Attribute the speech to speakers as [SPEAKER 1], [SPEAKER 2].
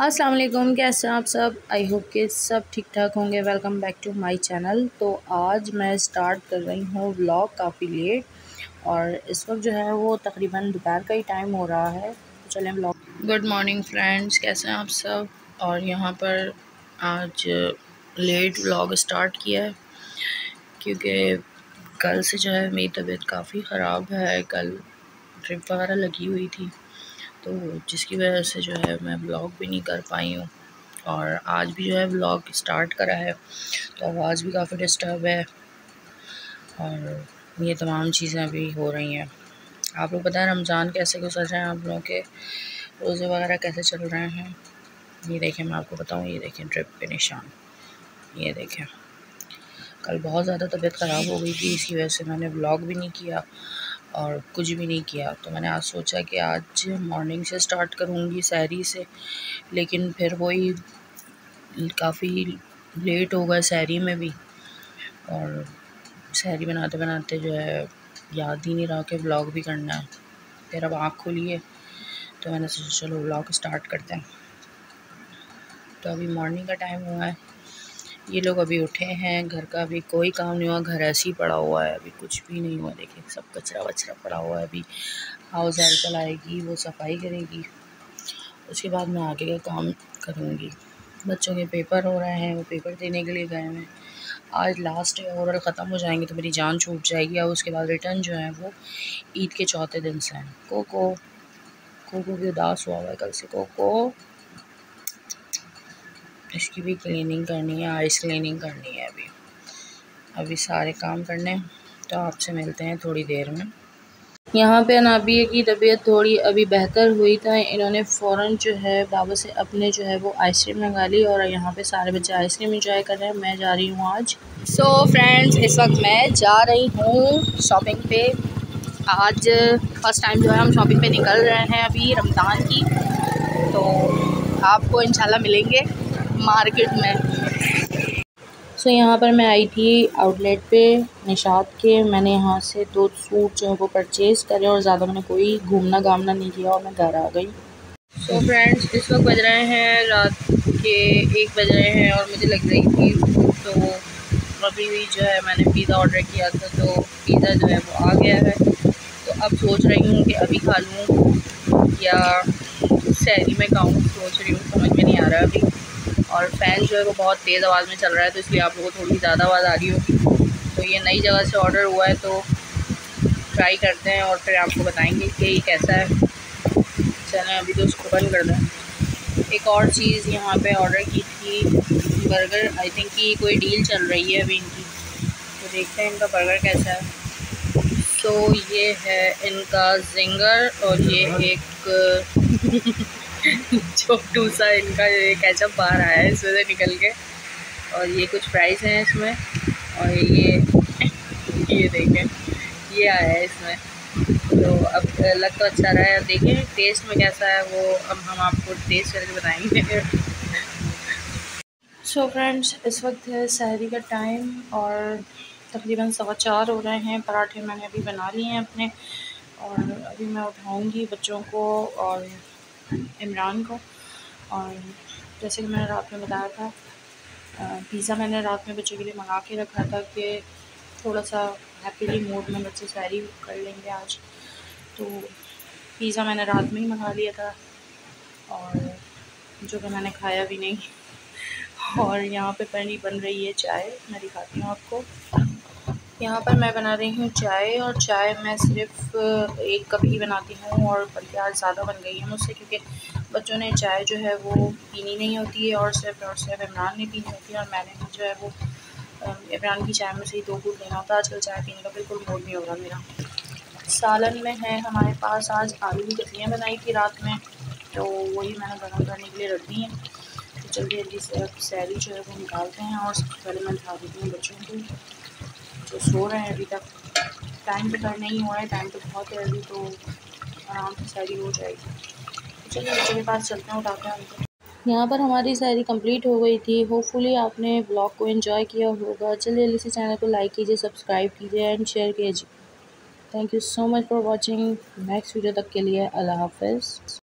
[SPEAKER 1] अस्सलाम वालेकुम, कैसे हैं आप सब। आई होप कि सब ठीक ठाक होंगे। Welcome back to my channel. तो आज मैं स्टार्ट कर रही हूँ व्लॉग काफ़ी लेट और इस वक्त जो है वो तकरीबन दोपहर का ही टाइम हो रहा है। तो चलें व्लॉग। गुड मॉर्निंग फ्रेंड्स, कैसे हैं आप सब। और यहाँ पर आज लेट व्लॉग स्टार्ट किया है क्योंकि कल से जो है मेरी तबीयत काफ़ी ख़राब है। कल ड्रिप वगैरह लगी हुई थी तो जिसकी वजह से जो है मैं व्लॉग भी नहीं कर पाई हूँ। और आज भी जो है व्लॉग स्टार्ट करा है तो आवाज़ भी काफ़ी डिस्टर्ब है और ये तमाम चीज़ें अभी हो रही हैं। आप लोग पता है रमज़ान कैसे गुजर रहे हैं, आप लोगों के रोज़े वगैरह कैसे चल रहे हैं। ये देखें, मैं आपको बताऊँ, ये देखें ड्रिप के निशान, ये देखें। कल बहुत ज़्यादा तबीयत ख़राब हो गई थी, इसकी वजह से मैंने व्लॉग भी नहीं किया और कुछ भी नहीं किया। तो मैंने आज सोचा कि आज मॉर्निंग से स्टार्ट करूँगी सहरी से, लेकिन फिर वही काफ़ी लेट हो गया सहरी में भी। और सहरी बनाते बनाते जो है याद ही नहीं रहा कि व्लॉग भी करना है। फिर अब आँख खुली है तो मैंने सोचा चलो व्लॉग स्टार्ट करते हैं। तो अभी मॉर्निंग का टाइम हुआ है, ये लोग अभी उठे हैं, घर का अभी कोई काम नहीं हुआ, घर ऐसे ही पड़ा हुआ है, अभी कुछ भी नहीं हुआ। देखिए सब कचरा वचरा पड़ा हुआ है। अभी हाउस हेल्पर आएगी, वो सफाई करेगी, उसके बाद मैं आगे का काम करूँगी। बच्चों के पेपर हो रहे हैं, वो पेपर देने के लिए गए हैं। आज लास्ट है, ओरल ख़त्म हो जाएंगे तो मेरी जान छूट जाएगी। और उसके बाद रिटर्न जो है वो ईद के चौथे दिन से हैं। कोको भी उदास हुआ है कल से। कोको, इसकी भी क्लीनिंग करनी है, आइस क्लीनिंग करनी है। अभी सारे काम करने हैं। तो आपसे मिलते हैं थोड़ी देर में। यहाँ पे अनाबिया की तबीयत थोड़ी अभी बेहतर हुई था, इन्होंने फ़ौरन जो है बाबा से अपने जो है वो आइसक्रीम मंगा ली और यहाँ पे सारे बच्चे आइसक्रीम एंजॉय कर रहे हैं। मैं जा रही हूँ आज। सो फ्रेंड्स, इस वक्त मैं जा रही हूँ शॉपिंग पे। आज फर्स्ट टाइम जो है हम शॉपिंग पे निकल रहे हैं अभी रमज़ान की। तो आपको इंशाल्लाह मिलेंगे मार्केट में। सो यहाँ पर मैं आई थी आउटलेट पे निशात के। मैंने यहाँ से 2 सूट जो है वो परचेज़ करे और ज़्यादा मैंने कोई घूमना घामना नहीं किया और मैं घर आ गई। सो फ्रेंड्स, इस वक्त बज रहे हैं रात के 1 बज रहे हैं और मुझे लग रही थी भूख। तो अभी भी जो है मैंने पिज़्ज़ा ऑर्डर किया था, तो पिज़्ज़ा जो है वो आ गया है। तो अब सोच रही हूँ कि अभी खा लूँ या सहरी में खाऊँ, सोच रही हूँ, समझ में नहीं आ रहा अभी। और फ़ैन जो है वो बहुत तेज़ आवाज़ में चल रहा है तो इसलिए आप लोगों को थोड़ी ज़्यादा आवाज़ आ रही होगी। तो ये नई जगह से ऑर्डर हुआ है तो ट्राई करते हैं और फिर आपको बताएंगे कि ये कैसा है। चलें अभी तो उसको बंद कर दें। एक और चीज़ यहाँ पे ऑर्डर की थी, बर्गर। आई थिंक कि कोई डील चल रही है अभी इनकी, तो देखते हैं इनका बर्गर कैसा है। तो ये है इनका जिंगर और ये एक छोटू सा इनका केचप बाहर आया है इसमें से निकल के। और ये कुछ प्राइस हैं इसमें। और ये देखें, ये आया है इसमें। तो अब लग तो अच्छा रहा है, देखें टेस्ट में कैसा है वो अब हम आपको टेस्ट करके बताएंगे। सो फ्रेंड्स, इस वक्त है सहरी का टाइम और तकरीबन 4:15 हो रहे हैं। पराठे मैंने अभी बना लिए हैं अपने और अभी मैं उठाऊंगी बच्चों को और इमरान को। और जैसे कि मैंने रात में बताया था, पिज़्ज़ा मैंने रात में बच्चों के लिए मंगा के रखा था कि थोड़ा सा हैप्पीली मूड में बच्चे सहरी कर लेंगे आज। तो पिज़्ज़ा मैंने रात में ही मंगा लिया था और जो कि मैंने खाया भी नहीं। और यहाँ पे बन रही है चाय, मैं दिखाती हूँ आपको। यहाँ पर मैं बना रही हूँ चाय और चाय मैं सिर्फ 1 कप ही बनाती हूँ और बल्कि आज ज़्यादा बन गई है मुझसे, क्योंकि बच्चों ने चाय जो है वो पीनी नहीं होती है और सिर्फ इमरान ने पीनी होती है। और मैंने भी जो है वो इमरान की चाय में से ही 2 घूंट लेना होता है। आजकल चाय पीने का बिल्कुल मूड नहीं हो रहा मेरा। सालन में है हमारे पास आज आलू की कतलियाँ बनाई थी रात में, तो वही मैंने गर्म करने के लिए रख दी हैं। तो जल्दी जल्दी से अब सहरी जो है वो निकालते हैं और सबसे पहले मैं दिखा देती हूँ बच्चों को जो सो रहे हैं अभी तक। टाइम पे तो नहीं हो रहा है, टाइम तो बहुत है अभी, तो आराम से सहरी हो जाएगी। तो चलिए बच्चों के पास चलते हैं, उठाते हैं उनको। यहाँ पर हमारी सहरी कंप्लीट हो गई थी। होपफुली आपने ब्लॉग को एंजॉय किया होगा। चलिए जल्दी से चैनल को लाइक कीजिए, सब्सक्राइब कीजिए एंड शेयर कीजिए। Thank you so much for watching. Next video तक के लिए अल्लाह हाफ़िज़।